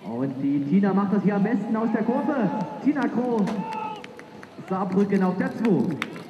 Und die Tina macht das hier am besten aus der Kurve. Tina Kroh, Saarbrücken auf der 2.